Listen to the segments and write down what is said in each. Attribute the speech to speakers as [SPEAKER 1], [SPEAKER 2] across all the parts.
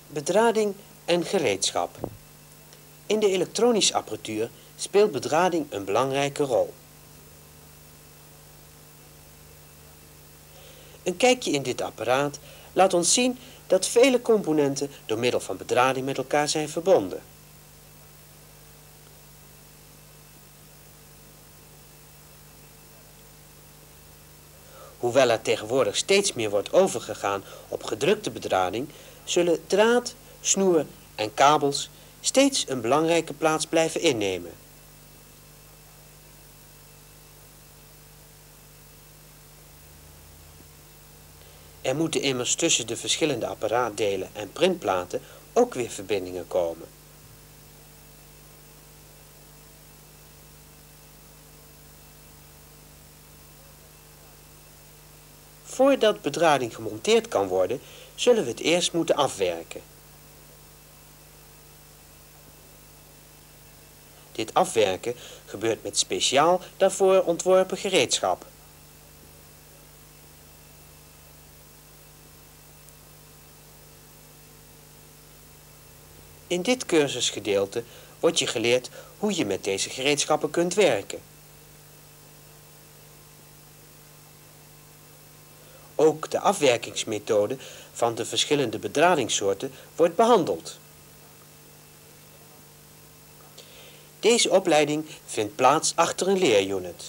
[SPEAKER 1] Bedrading en gereedschap. In de elektronische apparatuur speelt bedrading een belangrijke rol. Een kijkje in dit apparaat laat ons zien dat vele componenten door middel van bedrading met elkaar zijn verbonden. Hoewel er tegenwoordig steeds meer wordt overgegaan op gedrukte bedrading, zullen draad, snoer en kabels steeds een belangrijke plaats blijven innemen. Er moeten immers tussen de verschillende apparaatdelen en printplaten ook weer verbindingen komen. Voordat bedrading gemonteerd kan worden, zullen we het eerst moeten afwerken. Dit afwerken gebeurt met speciaal daarvoor ontworpen gereedschap. In dit cursusgedeelte wordt je geleerd hoe je met deze gereedschappen kunt werken. Ook de afwerkingsmethode van de verschillende bedradingssoorten wordt behandeld. Deze opleiding vindt plaats achter een leerunit.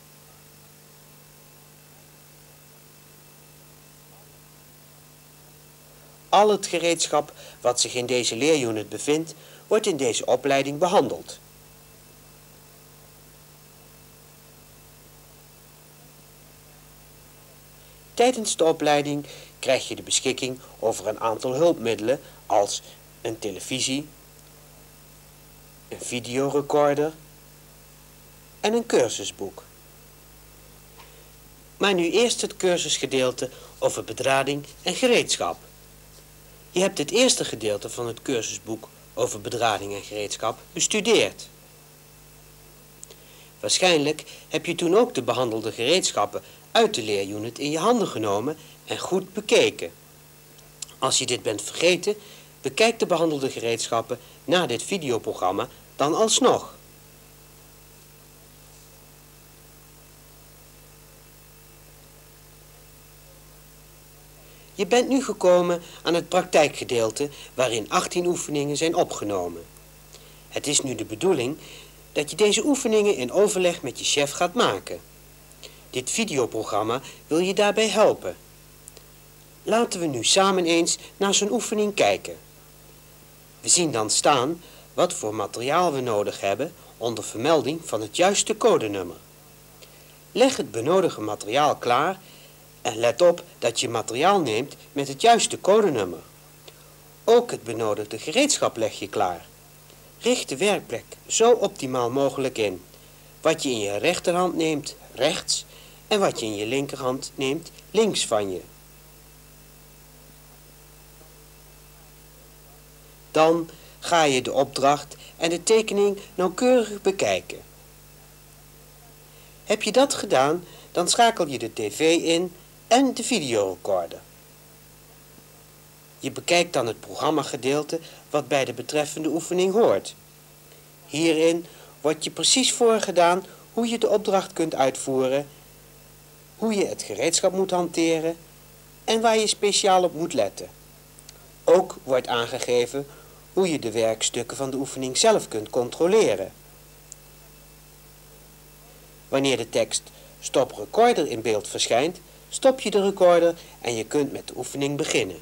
[SPEAKER 1] Al het gereedschap wat zich in deze leerunit bevindt, wordt in deze opleiding behandeld. Tijdens de opleiding krijg je de beschikking over een aantal hulpmiddelen als een televisie, een videorecorder en een cursusboek. Maar nu eerst het cursusgedeelte over bedrading en gereedschap. Je hebt het eerste gedeelte van het cursusboek over bedrading en gereedschap bestudeerd. Waarschijnlijk heb je toen ook de behandelde gereedschappen uit de leerunit in je handen genomen en goed bekeken. Als je dit bent vergeten, bekijk de behandelde gereedschappen na dit videoprogramma dan alsnog. Je bent nu gekomen aan het praktijkgedeelte waarin 18 oefeningen zijn opgenomen. Het is nu de bedoeling dat je deze oefeningen in overleg met je chef gaat maken. Dit videoprogramma wil je daarbij helpen. Laten we nu samen eens naar zo'n oefening kijken. We zien dan staan wat voor materiaal we nodig hebben onder vermelding van het juiste codenummer. Leg het benodigde materiaal klaar en let op dat je materiaal neemt met het juiste codenummer. Ook het benodigde gereedschap leg je klaar. Richt de werkplek zo optimaal mogelijk in. Wat je in je rechterhand neemt rechts en wat je in je linkerhand neemt links van je. Dan ga je de opdracht en de tekening nauwkeurig bekijken. Heb je dat gedaan, dan schakel je de tv in en de videorecorder. Je bekijkt dan het programmagedeelte wat bij de betreffende oefening hoort. Hierin wordt je precies voorgedaan hoe je de opdracht kunt uitvoeren, hoe je het gereedschap moet hanteren en waar je speciaal op moet letten. Ook wordt aangegeven hoe je de werkstukken van de oefening zelf kunt controleren. Wanneer de tekst Stop Recorder in beeld verschijnt, stop je de recorder en je kunt met de oefening beginnen.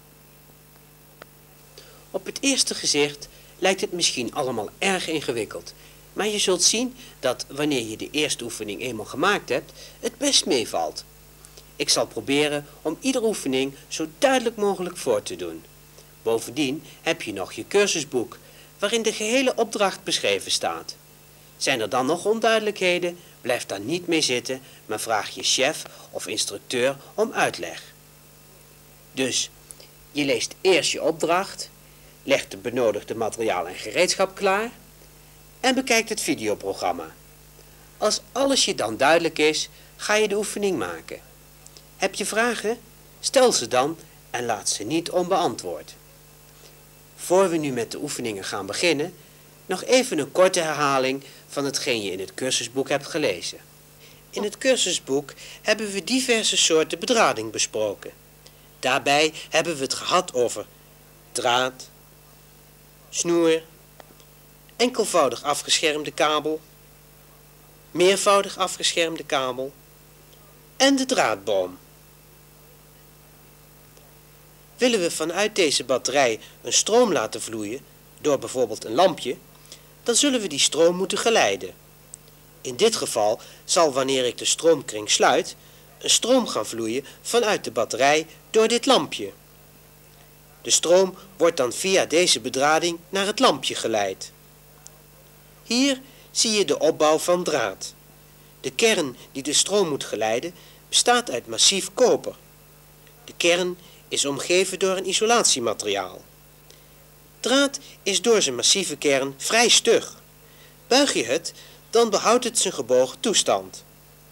[SPEAKER 1] Op het eerste gezicht lijkt het misschien allemaal erg ingewikkeld, maar je zult zien dat wanneer je de eerste oefening eenmaal gemaakt hebt, het best meevalt. Ik zal proberen om iedere oefening zo duidelijk mogelijk voor te doen. Bovendien heb je nog je cursusboek, waarin de gehele opdracht beschreven staat. Zijn er dan nog onduidelijkheden? Blijf daar niet mee zitten, maar vraag je chef of instructeur om uitleg. Dus, je leest eerst je opdracht, legt de benodigde materiaal en gereedschap klaar en bekijkt het videoprogramma. Als alles je dan duidelijk is, ga je de oefening maken. Heb je vragen? Stel ze dan en laat ze niet onbeantwoord. Voor we nu met de oefeningen gaan beginnen, nog even een korte herhaling van hetgeen je in het cursusboek hebt gelezen. In het cursusboek hebben we diverse soorten bedrading besproken. Daarbij hebben we het gehad over draad, snoer, enkelvoudig afgeschermde kabel, meervoudig afgeschermde kabel en de draadboom. Willen we vanuit deze batterij een stroom laten vloeien, door bijvoorbeeld een lampje, dan zullen we die stroom moeten geleiden. In dit geval zal, wanneer ik de stroomkring sluit, een stroom gaan vloeien vanuit de batterij door dit lampje. De stroom wordt dan via deze bedrading naar het lampje geleid. Hier zie je de opbouw van draad. De kern die de stroom moet geleiden bestaat uit massief koper. De kern is omgeven door een isolatiemateriaal. Draad is door zijn massieve kern vrij stug. Buig je het, dan behoudt het zijn gebogen toestand.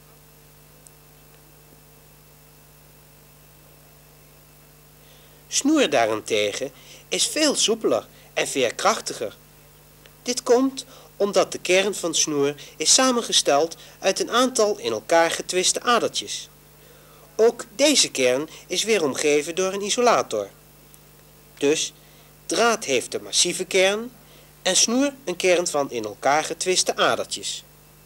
[SPEAKER 1] Snoer daarentegen is veel soepeler en veerkrachtiger. Dit komt omdat de kern van snoer is samengesteld uit een aantal in elkaar getwiste adertjes. Ook deze kern is weer omgeven door een isolator. Dus draad heeft een massieve kern en snoer een kern van in elkaar getwiste adertjes.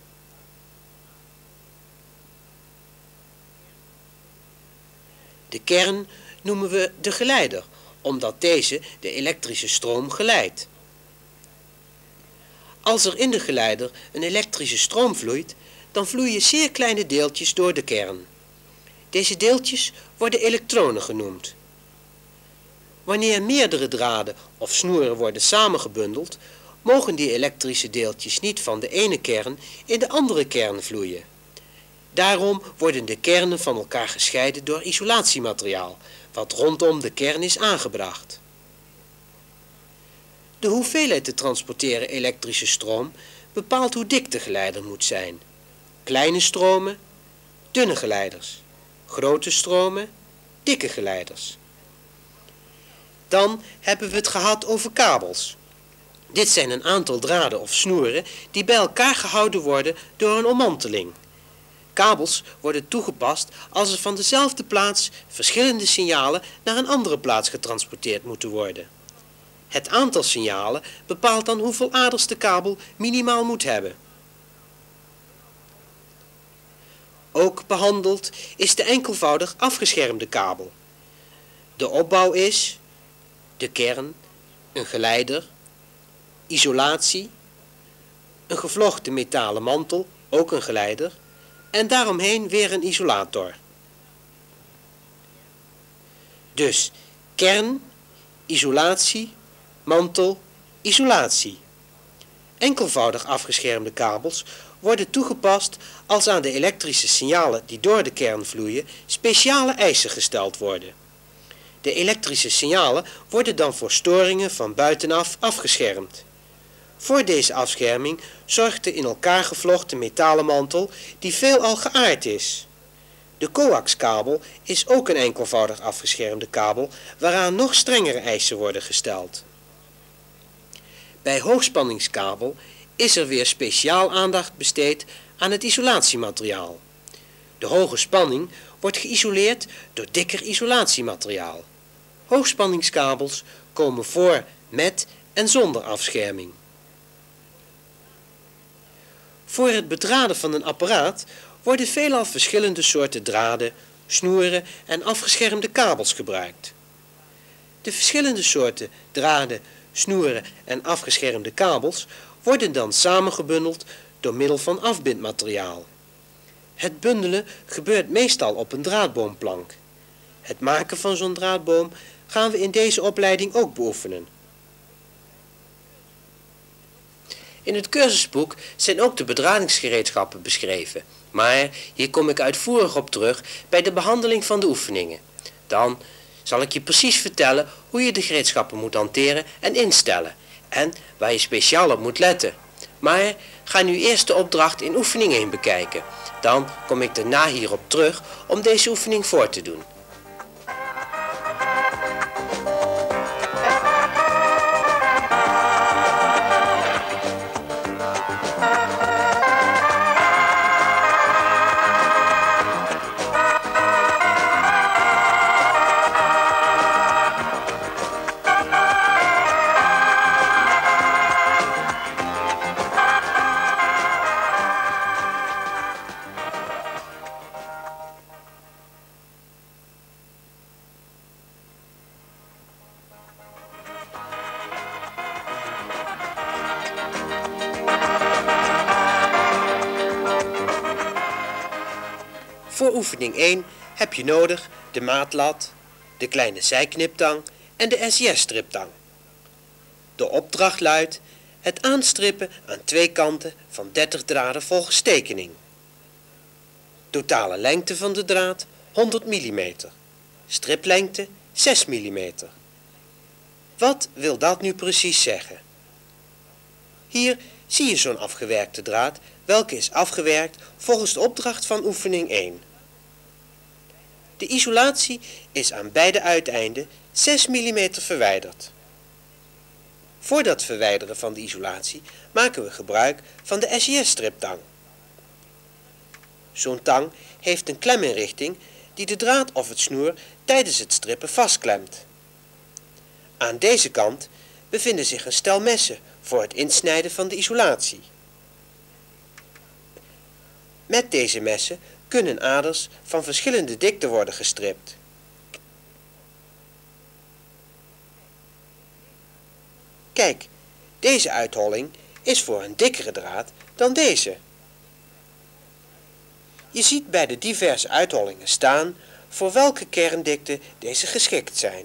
[SPEAKER 1] De kern noemen we de geleider, omdat deze de elektrische stroom geleidt. Als er in de geleider een elektrische stroom vloeit, dan vloeien zeer kleine deeltjes door de kern. Deze deeltjes worden elektronen genoemd. Wanneer meerdere draden of snoeren worden samengebundeld, mogen die elektrische deeltjes niet van de ene kern in de andere kern vloeien. Daarom worden de kernen van elkaar gescheiden door isolatiemateriaal, wat rondom de kern is aangebracht. De hoeveelheid te transporteren elektrische stroom bepaalt hoe dik de geleider moet zijn. Kleine stromen, dunne geleiders. Grote stromen, dikke geleiders. Dan hebben we het gehad over kabels. Dit zijn een aantal draden of snoeren die bij elkaar gehouden worden door een ommanteling. Kabels worden toegepast als er van dezelfde plaats verschillende signalen naar een andere plaats getransporteerd moeten worden. Het aantal signalen bepaalt dan hoeveel aders de kabel minimaal moet hebben. Ook behandeld is de enkelvoudig afgeschermde kabel. De opbouw is de kern, een geleider, isolatie, een gevlochten metalen mantel, ook een geleider, en daaromheen weer een isolator. Dus kern, isolatie, mantel, isolatie. Enkelvoudig afgeschermde kabels worden toegepast als aan de elektrische signalen die door de kern vloeien speciale eisen gesteld worden. De elektrische signalen worden dan voor storingen van buitenaf afgeschermd. Voor deze afscherming zorgt de in elkaar gevlochten metalen mantel die veelal geaard is. De coaxkabel is ook een enkelvoudig afgeschermde kabel waaraan nog strengere eisen worden gesteld. Bij hoogspanningskabel is er weer speciaal aandacht besteed aan het isolatiemateriaal. De hoge spanning wordt geïsoleerd door dikker isolatiemateriaal. Hoogspanningskabels komen voor met en zonder afscherming. Voor het bedraden van een apparaat worden veelal verschillende soorten draden, snoeren en afgeschermde kabels gebruikt. De verschillende soorten draden, snoeren en afgeschermde kabels worden dan samengebundeld door middel van afbindmateriaal. Het bundelen gebeurt meestal op een draadboomplank. Het maken van zo'n draadboom gaan we in deze opleiding ook beoefenen. In het cursusboek zijn ook de bedradingsgereedschappen beschreven, maar hier kom ik uitvoerig op terug bij de behandeling van de oefeningen. Dan zal ik je precies vertellen hoe je de gereedschappen moet hanteren en instellen en waar je speciaal op moet letten. Maar ga nu eerst de opdracht in oefening 1 bekijken. Dan kom ik daarna hierop terug om deze oefening voor te doen. Voor oefening 1 heb je nodig de maatlat, de kleine zijkniptang en de SIS-striptang. De opdracht luidt het aanstrippen aan twee kanten van 30 draden volgens tekening. Totale lengte van de draad 100 mm. Striplengte 6 mm. Wat wil dat nu precies zeggen? Hier zie je zo'n afgewerkte draad, welke is afgewerkt volgens de opdracht van oefening 1. De isolatie is aan beide uiteinden 6 mm verwijderd. Voor dat verwijderen van de isolatie maken we gebruik van de SIS-striptang. Zo'n tang heeft een kleminrichting die de draad of het snoer tijdens het strippen vastklemt. Aan deze kant bevinden zich een stel messen voor het insnijden van de isolatie. Met deze messen kunnen aders van verschillende dikte worden gestript. Kijk, deze uitholling is voor een dikkere draad dan deze. Je ziet bij de diverse uithollingen staan voor welke kerndikte deze geschikt zijn.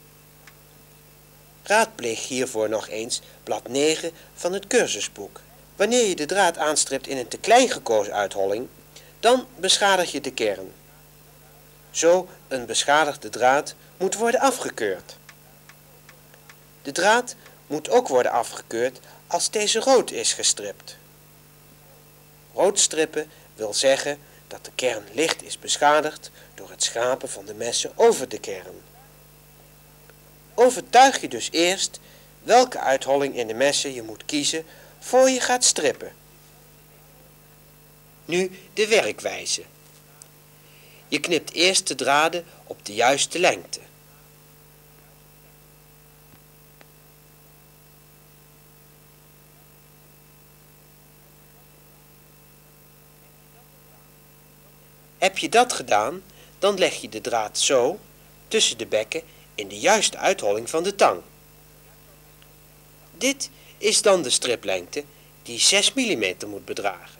[SPEAKER 1] Raadpleeg hiervoor nog eens blad 9 van het cursusboek. Wanneer je de draad aanstript in een te klein gekozen uitholling, dan beschadig je de kern. Zo een beschadigde draad moet worden afgekeurd. De draad moet ook worden afgekeurd als deze rood is gestript. Rood strippen wil zeggen dat de kern licht is beschadigd door het schrapen van de messen over de kern. Overtuig je dus eerst welke uitholling in de messen je moet kiezen voor je gaat strippen. Nu de werkwijze. Je knipt eerst de draden op de juiste lengte. Heb je dat gedaan, dan leg je de draad zo tussen de bekken in de juiste uitholling van de tang. Dit is dan de striplengte die 6 mm moet bedragen.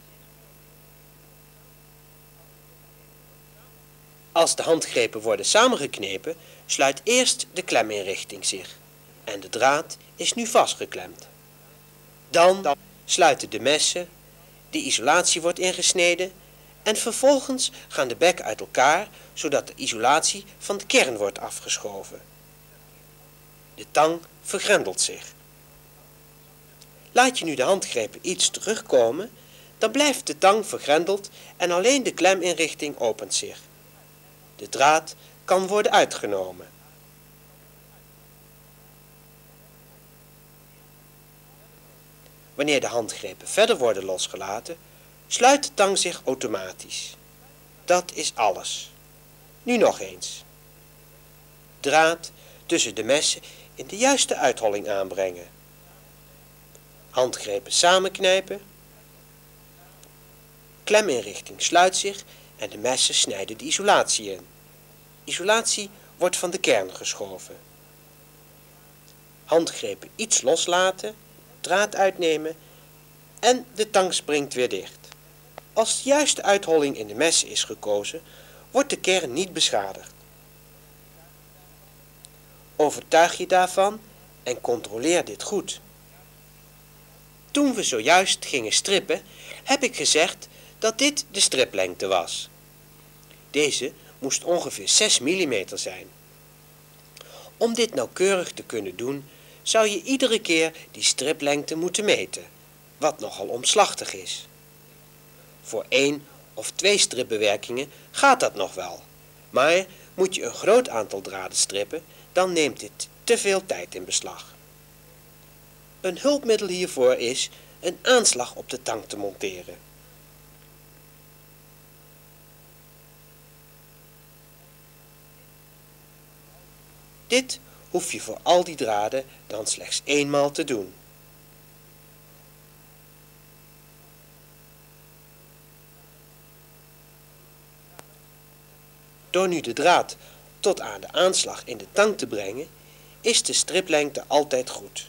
[SPEAKER 1] Als de handgrepen worden samengeknepen, sluit eerst de kleminrichting zich en de draad is nu vastgeklemd. Dan sluiten de messen, de isolatie wordt ingesneden en vervolgens gaan de bekken uit elkaar, zodat de isolatie van de kern wordt afgeschoven. De tang vergrendelt zich. Laat je nu de handgrepen iets terugkomen, dan blijft de tang vergrendeld en alleen de kleminrichting opent zich. De draad kan worden uitgenomen. Wanneer de handgrepen verder worden losgelaten, sluit de tang zich automatisch. Dat is alles. Nu nog eens. Draad tussen de messen in de juiste uitholling aanbrengen. Handgrepen samenknijpen. Kleminrichting sluit zich en de messen snijden de isolatie in. Isolatie wordt van de kern geschoven. Handgrepen iets loslaten, draad uitnemen en de tang springt weer dicht. Als de juiste uitholling in de messen is gekozen, wordt de kern niet beschadigd. Overtuig je daarvan en controleer dit goed. Toen we zojuist gingen strippen, heb ik gezegd dat dit de striplengte was. Deze moest ongeveer 6 mm zijn. Om dit nauwkeurig te kunnen doen, zou je iedere keer die striplengte moeten meten, wat nogal omslachtig is. Voor 1 of 2 stripbewerkingen gaat dat nog wel, maar moet je een groot aantal draden strippen, dan neemt dit te veel tijd in beslag. Een hulpmiddel hiervoor is een aanslag op de tang te monteren. Dit hoef je voor al die draden dan slechts eenmaal te doen. Door nu de draad tot aan de aanslag in de tang te brengen, is de striplengte altijd goed.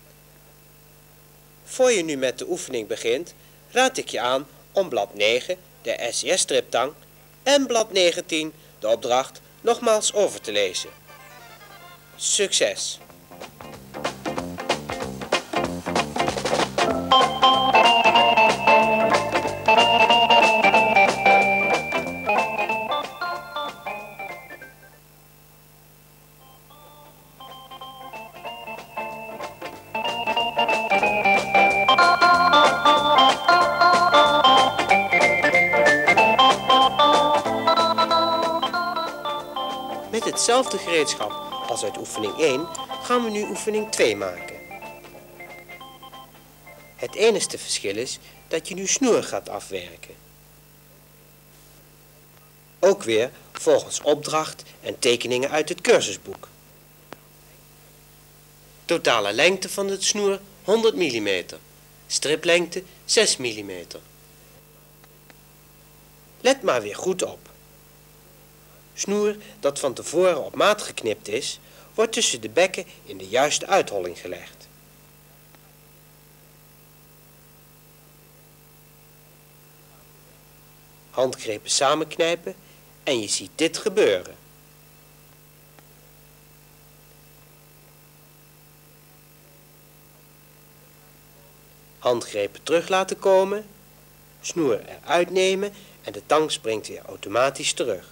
[SPEAKER 1] Voor je nu met de oefening begint, raad ik je aan om blad 9 de SES-striptang en blad 19 de opdracht nogmaals over te lezen. Succes! Met hetzelfde gereedschap als uit oefening 1 gaan we nu oefening 2 maken. Het enige verschil is dat je nu snoer gaat afwerken. Ook weer volgens opdracht en tekeningen uit het cursusboek. Totale lengte van het snoer 100 mm, striplengte 6 mm. Let maar weer goed op. Snoer dat van tevoren op maat geknipt is, wordt tussen de bekken in de juiste uitholling gelegd. Handgrepen samenknijpen en je ziet dit gebeuren. Handgrepen terug laten komen, snoer eruit nemen en de tang springt weer automatisch terug.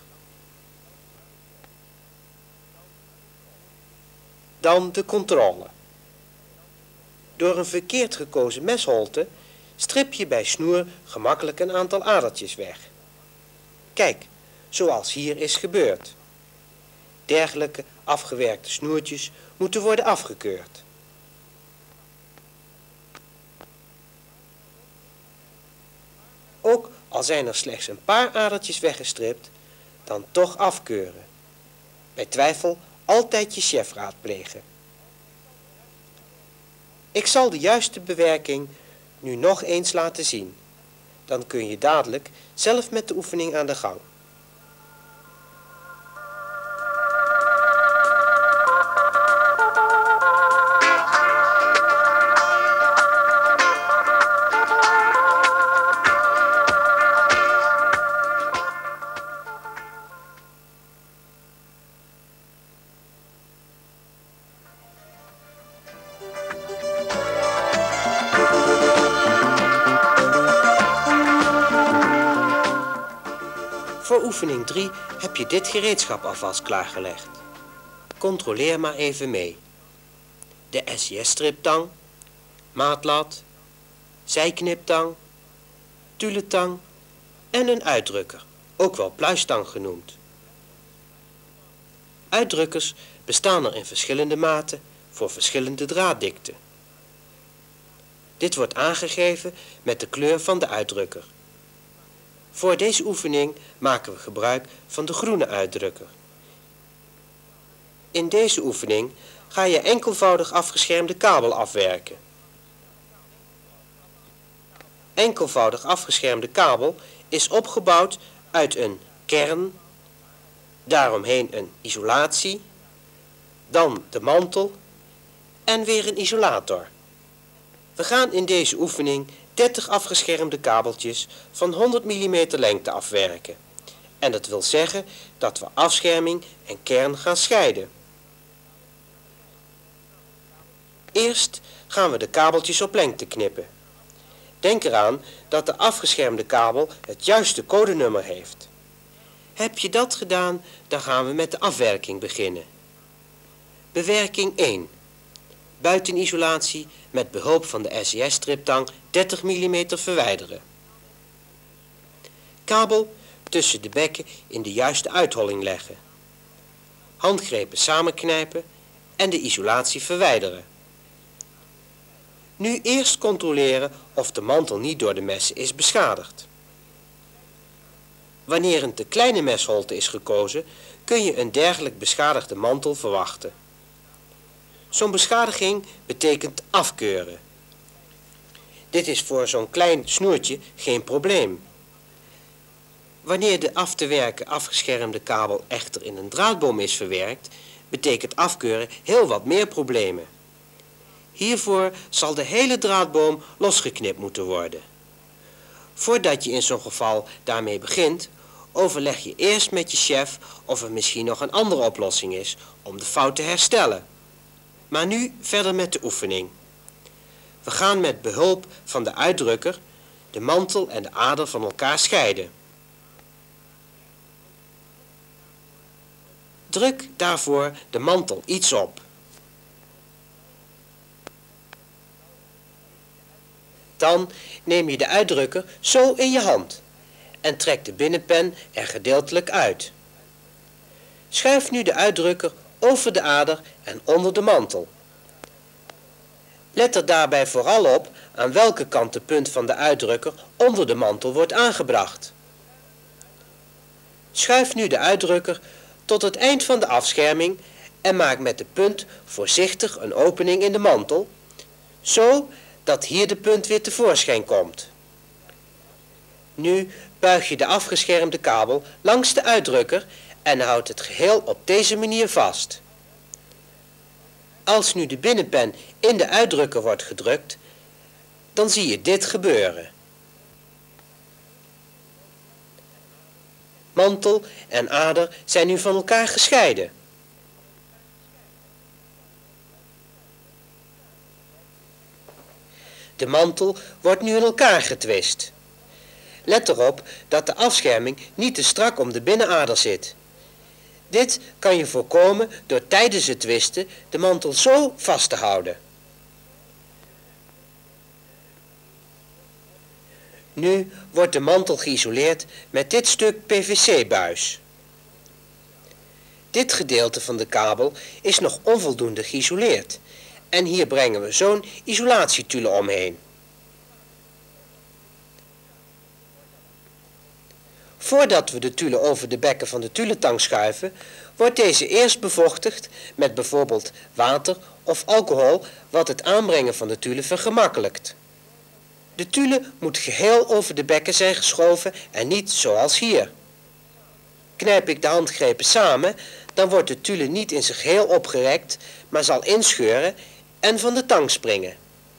[SPEAKER 1] Dan de controle. Door een verkeerd gekozen mesholte strip je bij snoer gemakkelijk een aantal adertjes weg. Kijk, zoals hier is gebeurd. Dergelijke afgewerkte snoertjes moeten worden afgekeurd. Ook al zijn er slechts een paar adertjes weggestript, dan toch afkeuren. Bij twijfel altijd je chef raadplegen. Ik zal de juiste bewerking nu nog eens laten zien. Dan kun je dadelijk zelf met de oefening aan de gang. Voor oefening 3 heb je dit gereedschap alvast klaargelegd. Controleer maar even mee. De SES-striptang, maatlat, zijkniptang, tuletang en een uitdrukker, ook wel pluistang genoemd. Uitdrukkers bestaan er in verschillende maten voor verschillende draaddikte. Dit wordt aangegeven met de kleur van de uitdrukker. Voor deze oefening maken we gebruik van de groene uitdrukker. In deze oefening ga je enkelvoudig afgeschermde kabel afwerken. Enkelvoudig afgeschermde kabel is opgebouwd uit een kern, daaromheen een isolatie, dan de mantel en weer een isolator. We gaan in deze oefening 30 afgeschermde kabeltjes van 100 mm lengte afwerken. En dat wil zeggen dat we afscherming en kern gaan scheiden. Eerst gaan we de kabeltjes op lengte knippen. Denk eraan dat de afgeschermde kabel het juiste codenummer heeft. Heb je dat gedaan, dan gaan we met de afwerking beginnen. Bewerking 1. Buitenisolatie met behulp van de SES-striptang 30 mm verwijderen. Kabel tussen de bekken in de juiste uitholling leggen. Handgrepen samenknijpen en de isolatie verwijderen. Nu eerst controleren of de mantel niet door de messen is beschadigd. Wanneer een te kleine mesholte is gekozen, kun je een dergelijk beschadigde mantel verwachten. Zo'n beschadiging betekent afkeuren. Dit is voor zo'n klein snoertje geen probleem. Wanneer de af te werken afgeschermde kabel echter in een draadboom is verwerkt, betekent afkeuren heel wat meer problemen. Hiervoor zal de hele draadboom losgeknipt moeten worden. Voordat je in zo'n geval daarmee begint, overleg je eerst met je chef of er misschien nog een andere oplossing is om de fout te herstellen. Maar nu verder met de oefening. We gaan met behulp van de uitdrukker de mantel en de ader van elkaar scheiden. Druk daarvoor de mantel iets op. Dan neem je de uitdrukker zo in je hand en trek de binnenpen er gedeeltelijk uit. Schuif nu de uitdrukker over de ader en onder de mantel. Let er daarbij vooral op aan welke kant de punt van de uitdrukker onder de mantel wordt aangebracht. Schuif nu de uitdrukker tot het eind van de afscherming en maak met de punt voorzichtig een opening in de mantel, zo dat hier de punt weer tevoorschijn komt. Nu buig je de afgeschermde kabel langs de uitdrukker en houd het geheel op deze manier vast. Als nu de binnenpen in de uitdrukker wordt gedrukt, dan zie je dit gebeuren. Mantel en ader zijn nu van elkaar gescheiden. De mantel wordt nu in elkaar getwist. Let erop dat de afscherming niet te strak om de binnenader zit. Dit kan je voorkomen door tijdens het twisten de mantel zo vast te houden. Nu wordt de mantel geïsoleerd met dit stuk PVC-buis. Dit gedeelte van de kabel is nog onvoldoende geïsoleerd en hier brengen we zo'n isolatietule omheen. Voordat we de tule over de bekken van de tuletang schuiven, wordt deze eerst bevochtigd met bijvoorbeeld water of alcohol, wat het aanbrengen van de tule vergemakkelijkt. De tule moet geheel over de bekken zijn geschoven en niet zoals hier. Knijp ik de handgrepen samen, dan wordt de tule niet in zijn geheel opgerekt, maar zal inscheuren en van de tang springen.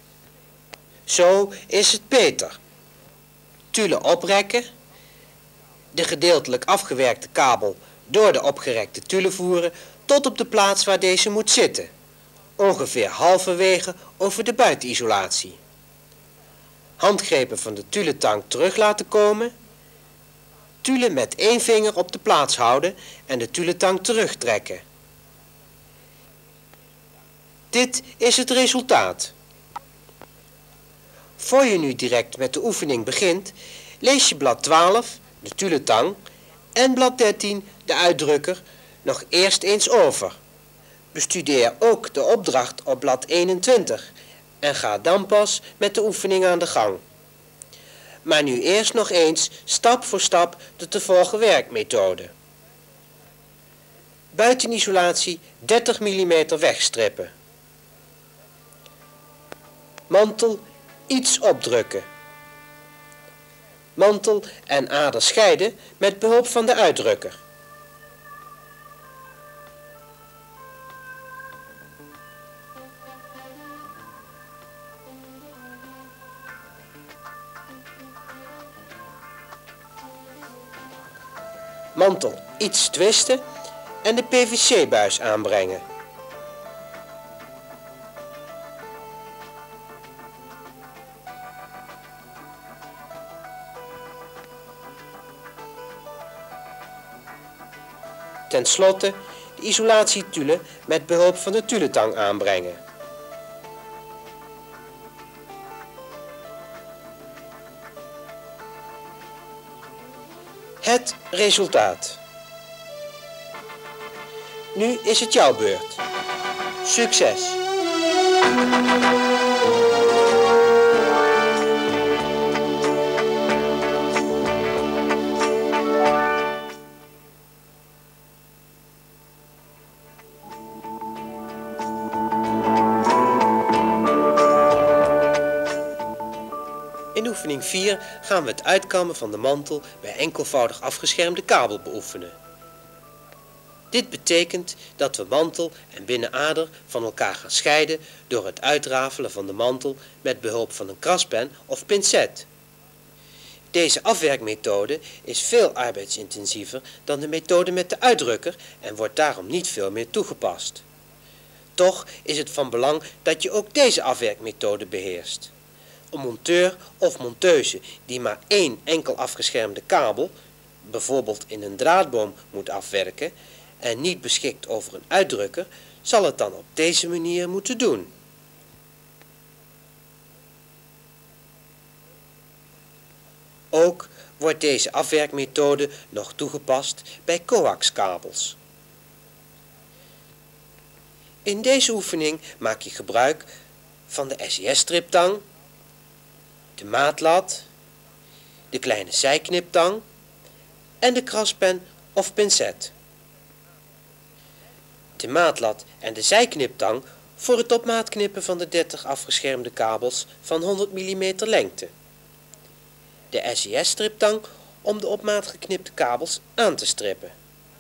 [SPEAKER 1] Zo is het beter. Tule oprekken, de gedeeltelijk afgewerkte kabel door de opgerekte tule voeren tot op de plaats waar deze moet zitten, ongeveer halverwege over de buitenisolatie. Handgrepen van de tuletang terug laten komen, tule met één vinger op de plaats houden en de tuletang terugtrekken. Dit is het resultaat. Voor je nu direct met de oefening begint, lees je blad 12, de tuletang, en blad 13, de uitdrukker, nog eerst eens over. Bestudeer ook de opdracht op blad 21 en ga dan pas met de oefening aan de gang. Maar nu eerst nog eens stap voor stap de te volgen werkmethode. Buitenisolatie 30 mm wegstrippen. Mantel iets opdrukken. Mantel en ader scheiden met behulp van de uitdrukker. Mantel iets twisten en de PVC-buis aanbrengen. Ten slotte de isolatietule met behulp van de tuletang aanbrengen. Het resultaat. Nu is het jouw beurt. Succes! In oefening 4 gaan we het uitkammen van de mantel bij enkelvoudig afgeschermde kabel beoefenen. Dit betekent dat we mantel en binnenader van elkaar gaan scheiden door het uitrafelen van de mantel met behulp van een kraspen of pincet. Deze afwerkmethode is veel arbeidsintensiever dan de methode met de uitdrukker en wordt daarom niet veel meer toegepast. Toch is het van belang dat je ook deze afwerkmethode beheerst. Een monteur of monteuse die maar één enkel afgeschermde kabel, bijvoorbeeld in een draadboom, moet afwerken en niet beschikt over een uitdrukker, zal het dan op deze manier moeten doen. Ook wordt deze afwerkmethode nog toegepast bij coaxkabels. In deze oefening maak je gebruik van de SIS-striptang, de maatlat, de kleine zijkniptang en de kraspen of pincet. De maatlat en de zijkniptang voor het op maat knippen van de 30 afgeschermde kabels van 100 mm lengte. De SIS-striptang om de op maat geknipte kabels aan te strippen.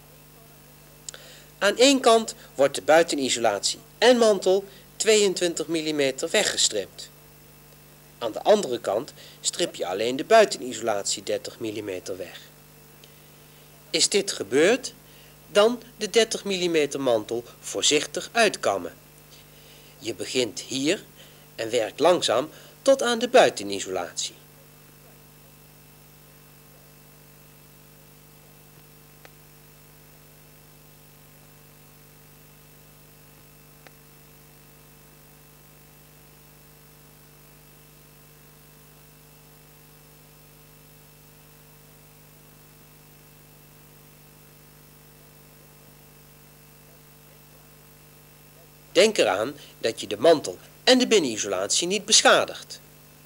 [SPEAKER 1] Aan één kant wordt de buitenisolatie en mantel 22 mm weggestript. Aan de andere kant strip je alleen de buitenisolatie 30 mm weg. Is dit gebeurd, dan de 30 mm mantel voorzichtig uitkammen. Je begint hier en werkt langzaam tot aan de buitenisolatie. Denk eraan dat je de mantel en de binnenisolatie niet beschadigt.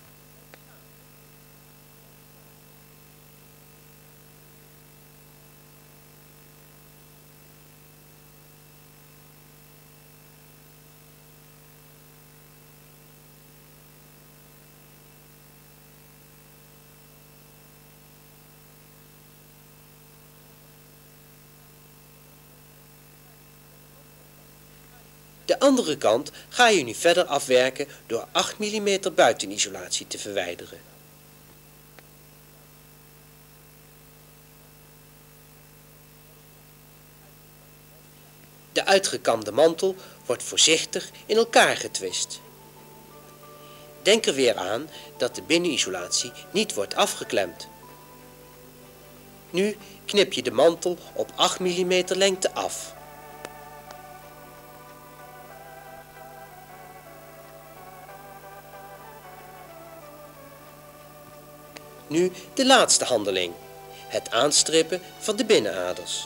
[SPEAKER 1] De andere kant ga je nu verder afwerken door 8 mm buitenisolatie te verwijderen. De uitgekamde mantel wordt voorzichtig in elkaar getwist. Denk er weer aan dat de binnenisolatie niet wordt afgeklemd. Nu knip je de mantel op 8 mm lengte af. Nu de laatste handeling, het aanstrippen van de binnenaders.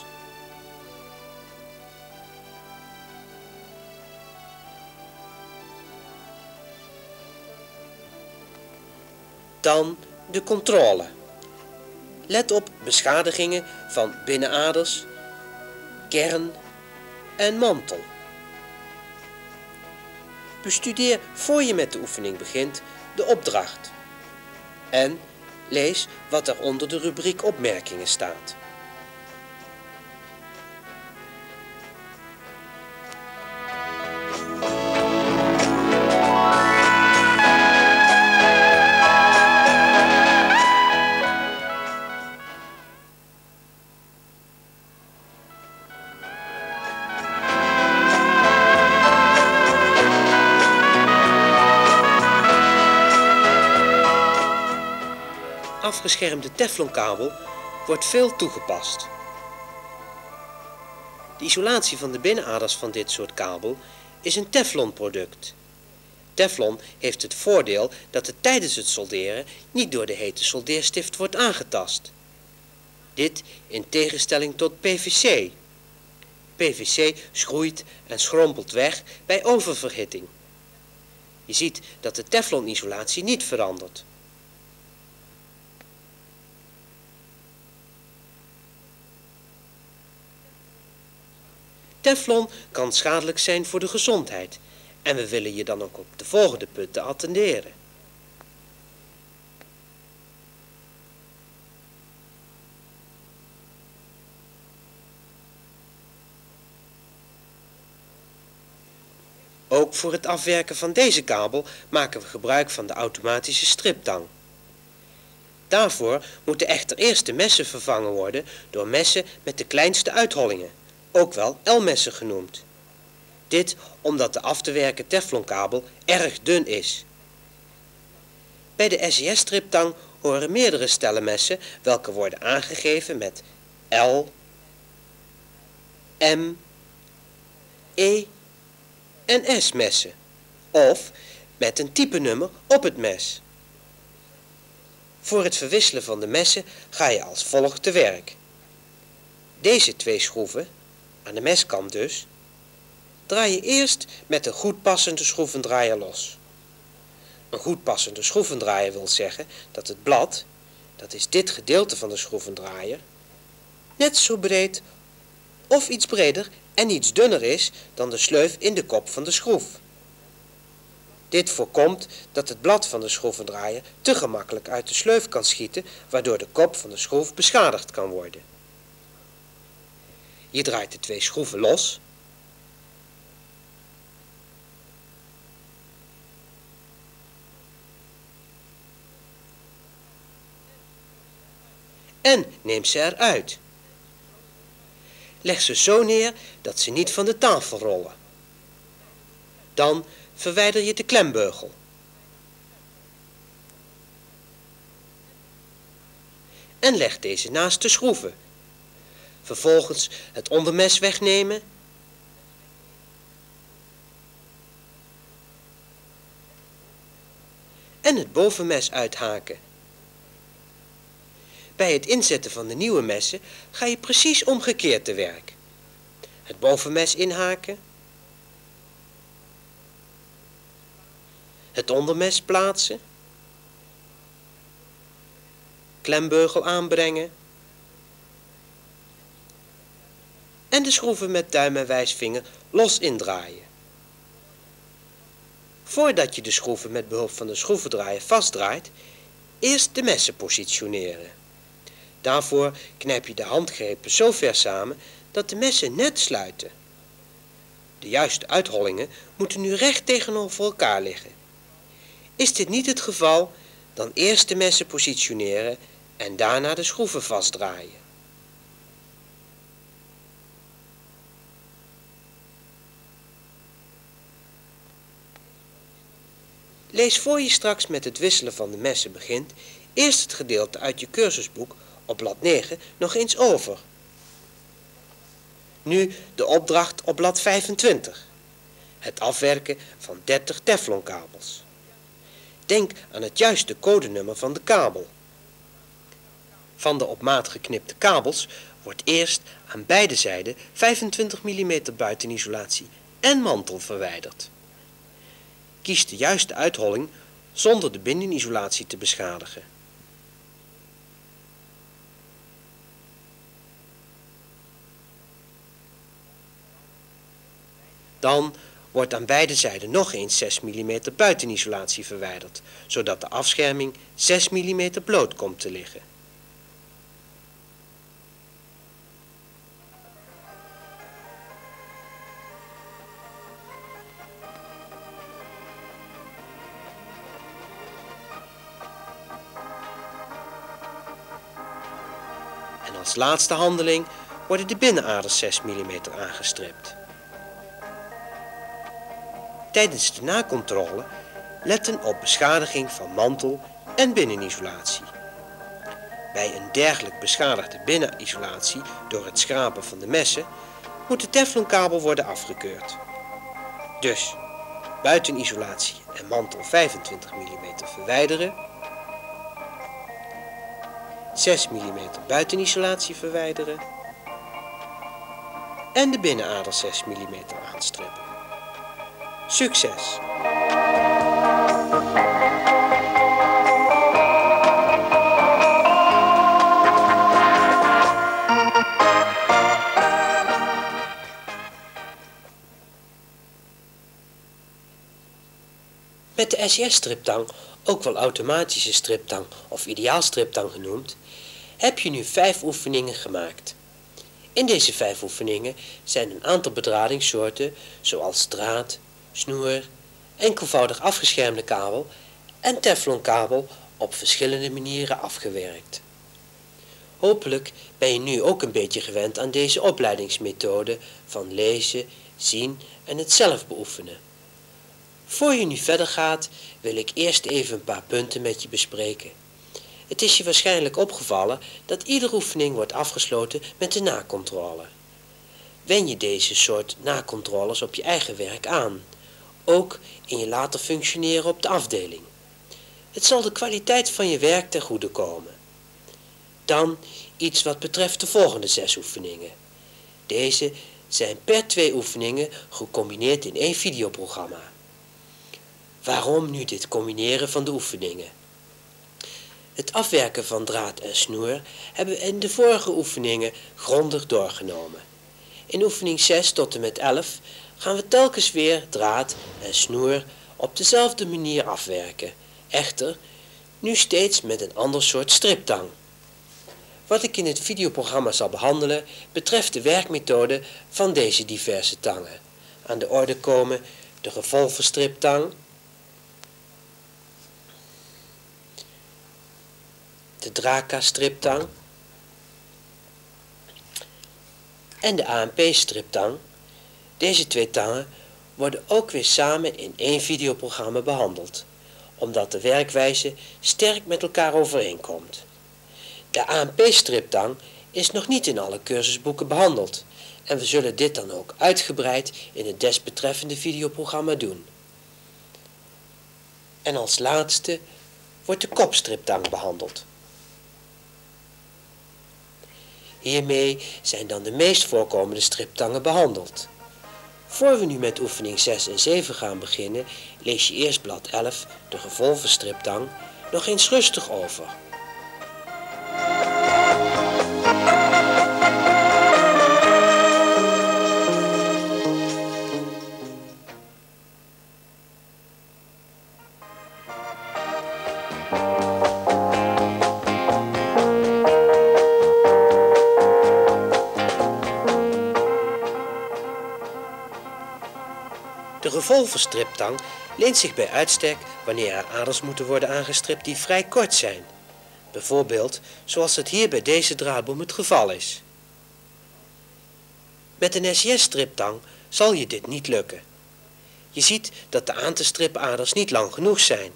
[SPEAKER 1] Dan de controle. Let op beschadigingen van binnenaders, kern en mantel. Bestudeer voor je met de oefening begint de opdracht en lees wat er onder de rubriek opmerkingen staat. Afgeschermde teflonkabel wordt veel toegepast. De isolatie van de binnenaders van dit soort kabel is een teflonproduct. Teflon heeft het voordeel dat het tijdens het solderen niet door de hete soldeerstift wordt aangetast. Dit in tegenstelling tot PVC. PVC schroeit en schrompelt weg bij oververhitting. Je ziet dat de teflonisolatie niet verandert. Teflon kan schadelijk zijn voor de gezondheid en we willen je dan ook op de volgende punten attenderen. Ook voor het afwerken van deze kabel maken we gebruik van de automatische striptang. Daarvoor moeten echter eerst de messen vervangen worden door messen met de kleinste uithollingen, ook wel L-messen genoemd. Dit omdat de af te werken teflonkabel erg dun is. Bij de SES-striptang horen meerdere stellen messen welke worden aangegeven met L, M, E en S messen, of met een typenummer op het mes. Voor het verwisselen van de messen ga je als volgt te werk. Deze 2 schroeven, aan de meskant dus, draai je eerst met een goed passende schroevendraaier los. Een goed passende schroevendraaier wil zeggen dat het blad, dat is dit gedeelte van de schroevendraaier, net zo breed of iets breder en iets dunner is dan de sleuf in de kop van de schroef. Dit voorkomt dat het blad van de schroevendraaier te gemakkelijk uit de sleuf kan schieten, waardoor de kop van de schroef beschadigd kan worden. Je draait de 2 schroeven los. En neem ze eruit. Leg ze zo neer dat ze niet van de tafel rollen. Dan verwijder je de klembeugel. En leg deze naast de schroeven. Vervolgens het ondermes wegnemen. En het bovenmes uithaken. Bij het inzetten van de nieuwe messen ga je precies omgekeerd te werk. Het bovenmes inhaken. Het ondermes plaatsen. Klembeugel aanbrengen. En de schroeven met duim en wijsvinger los indraaien. Voordat je de schroeven met behulp van de schroevendraaier vastdraait, eerst de messen positioneren. Daarvoor knijp je de handgrepen zo ver samen dat de messen net sluiten. De juiste uithollingen moeten nu recht tegenover elkaar liggen. Is dit niet het geval, dan eerst de messen positioneren en daarna de schroeven vastdraaien. Lees voor je straks met het wisselen van de messen begint, eerst het gedeelte uit je cursusboek op blad 9 nog eens over. Nu de opdracht op blad 25. Het afwerken van 30 teflonkabels. Denk aan het juiste codenummer van de kabel. Van de op maat geknipte kabels wordt eerst aan beide zijden 25 mm buitenisolatie en mantel verwijderd. Kies de juiste uitholling zonder de binnenisolatie te beschadigen. Dan wordt aan beide zijden nog eens 6 mm buitenisolatie verwijderd, zodat de afscherming 6 mm bloot komt te liggen. En als laatste handeling worden de binnenaders 6 mm aangestript. Tijdens de nakontrole letten op beschadiging van mantel en binnenisolatie. Bij een dergelijk beschadigde binnenisolatie door het schrapen van de messen moet de teflonkabel worden afgekeurd. Dus buitenisolatie en mantel 25 mm verwijderen, 6 mm buitenisolatie verwijderen en de binnenaders 6 mm aanstrippen. Succes! Met de SES-striptang, ook wel automatische striptang of ideaalstriptang genoemd, heb je nu 5 oefeningen gemaakt. In deze 5 oefeningen zijn een aantal bedradingssoorten zoals draad, snoer, enkelvoudig afgeschermde kabel en teflonkabel op verschillende manieren afgewerkt. Hopelijk ben je nu ook een beetje gewend aan deze opleidingsmethode van lezen, zien en het zelf beoefenen. Voor je nu verder gaat, wil ik eerst even een paar punten met je bespreken. Het is je waarschijnlijk opgevallen dat iedere oefening wordt afgesloten met een nakontrole. Wen je deze soort nakontroles op je eigen werk aan, ook in je later functioneren op de afdeling. Het zal de kwaliteit van je werk ten goede komen. Dan iets wat betreft de volgende 6 oefeningen. Deze zijn per 2 oefeningen gecombineerd in 1 videoprogramma. Waarom nu dit combineren van de oefeningen? Het afwerken van draad en snoer hebben we in de vorige oefeningen grondig doorgenomen. In oefening 6 tot en met 11 gaan we telkens weer draad en snoer op dezelfde manier afwerken, echter nu steeds met een ander soort striptang. Wat ik in het videoprogramma zal behandelen betreft de werkmethode van deze diverse tangen. Aan de orde komen de revolverstriptang, de Draka-striptang en de AMP-striptang. Deze 2 tangen worden ook weer samen in 1 videoprogramma behandeld, omdat de werkwijze sterk met elkaar overeenkomt. De AMP-striptang is nog niet in alle cursusboeken behandeld en we zullen dit dan ook uitgebreid in het desbetreffende videoprogramma doen. En als laatste wordt de kopstriptang behandeld. Hiermee zijn dan de meest voorkomende striptangen behandeld. Voor we nu met oefening 6 en 7 gaan beginnen, lees je eerst blad 11, de revolverstriptang, nog eens rustig over. De revolverstriptang leent zich bij uitstek wanneer er aders moeten worden aangestript die vrij kort zijn. Bijvoorbeeld zoals het hier bij deze draadboom het geval is. Met een SJS-striptang zal je dit niet lukken. Je ziet dat de aan te strippen aders niet lang genoeg zijn.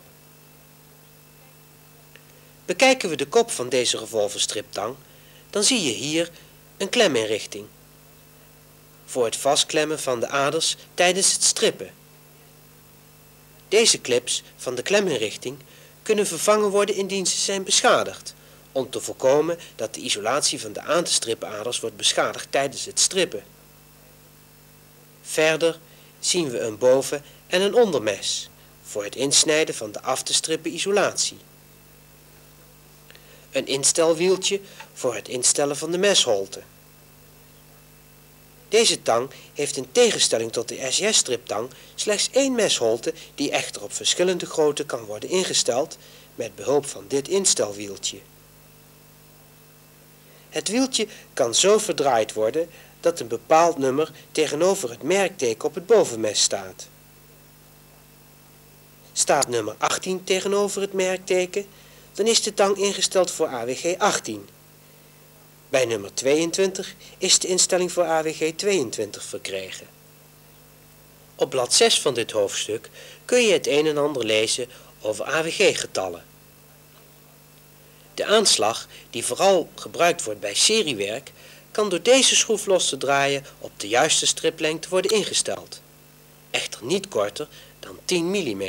[SPEAKER 1] Bekijken we de kop van deze revolverstriptang, dan zie je hier een kleminrichting voor het vastklemmen van de aders tijdens het strippen. Deze clips van de kleminrichting kunnen vervangen worden indien ze zijn beschadigd, om te voorkomen dat de isolatie van de aan te strippen aders wordt beschadigd tijdens het strippen. Verder zien we een boven- en een ondermes voor het insnijden van de af te strippen isolatie. Een instelwieltje voor het instellen van de mesholte. Deze tang heeft in tegenstelling tot de SJS-striptang slechts 1 mesholte die echter op verschillende grootte kan worden ingesteld met behulp van dit instelwieltje. Het wieltje kan zo verdraaid worden dat een bepaald nummer tegenover het merkteken op het bovenmes staat. Staat nummer 18 tegenover het merkteken, dan is de tang ingesteld voor AWG 18. Bij nummer 22 is de instelling voor AWG 22 verkregen. Op blad 6 van dit hoofdstuk kun je het een en ander lezen over AWG-getallen. De aanslag, die vooral gebruikt wordt bij seriewerk, kan door deze schroef los te draaien op de juiste striplengte worden ingesteld. Echter niet korter dan 10 mm.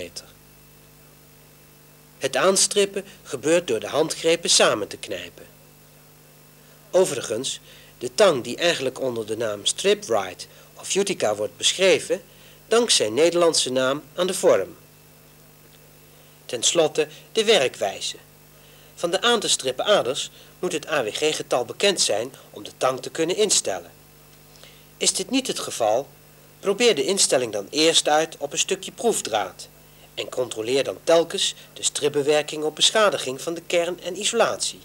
[SPEAKER 1] Het aanstrippen gebeurt door de handgrepen samen te knijpen. Overigens, de tang die eigenlijk onder de naam Strip-Rite of Utica wordt beschreven, dankt zijn Nederlandse naam aan de vorm. Ten slotte de werkwijze. Van de aan te strippen aders moet het AWG-getal bekend zijn om de tang te kunnen instellen. Is dit niet het geval, probeer de instelling dan eerst uit op een stukje proefdraad en controleer dan telkens de stripbewerking op beschadiging van de kern en isolatie.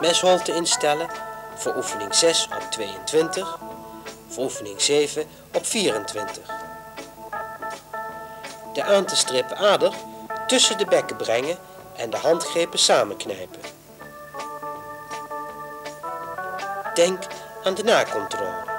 [SPEAKER 1] mesholte instellen voor oefening 6 op 22, voor oefening 7 op 24. De aan te strippen ader tussen de bekken brengen en de handgrepen samenknijpen. Denk aan de nakontrole.